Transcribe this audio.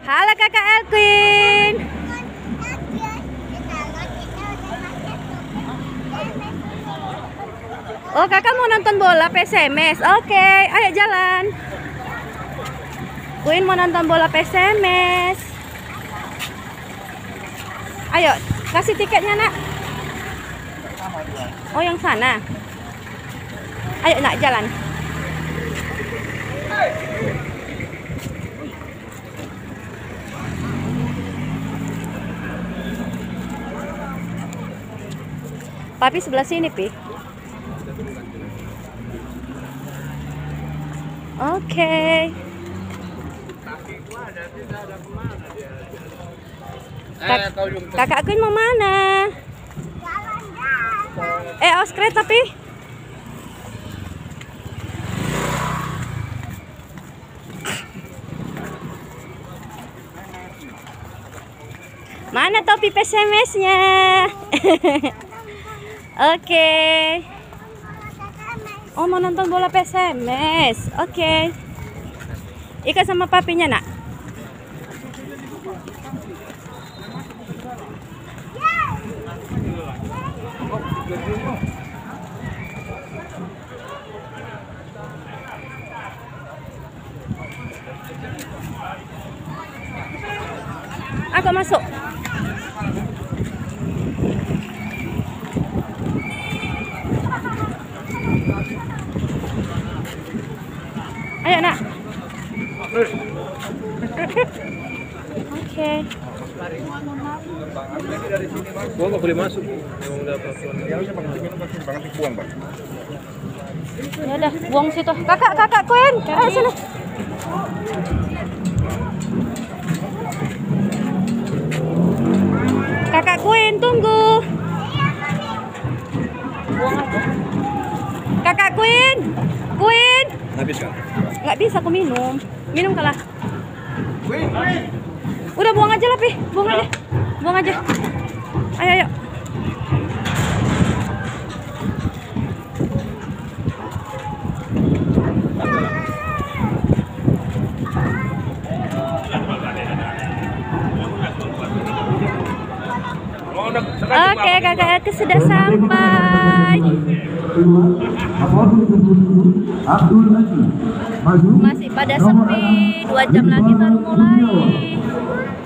Halo kakak Elquin. Oh kakak mau nonton bola PSMS. Oke, ayo jalan. Queen mau nonton bola PSMS. Ayo kasih tiketnya nak. Oh yang sana. Ayo nak jalan. Papi sebelah sini, Pi. Oke. Kakak Queen mau mana? Aos kereta, Pi. Mana topi PSMS-nya? Oke. Oh mau nonton bola PSMS. Oke. Ikat sama papinya nak. Aku masuk. Ayo nak. Oke. Gua nggak boleh masuk. Ya udah, buang situ. Kakak Queen, ayo sini. Kakak Queen, tunggu. Buang aja. Kakak Queen. Habis kan? Nggak bisa aku minum. Minum kalah. Udah buang aja lah, Pi. Buang aja. Buang aja. Ayo. Oke, kakak Elke sudah sampai. Masih pada sepi, 2 jam lagi baru mulai.